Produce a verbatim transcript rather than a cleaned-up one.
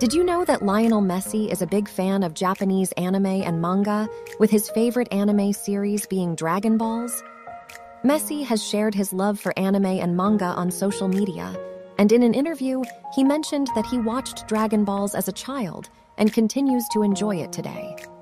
Did you know that Lionel Messi is a big fan of Japanese anime and manga, with his favorite anime series being Dragon Balls? Messi has shared his love for anime and manga on social media, and in an interview, he mentioned that he watched Dragon Balls as a child and continues to enjoy it today.